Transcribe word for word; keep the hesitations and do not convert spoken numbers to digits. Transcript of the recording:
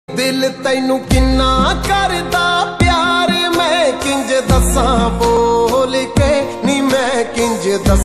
दिल तैनू किन्ना करदा प्यार मैं किंज दसां बोल के नी मैं किंज दस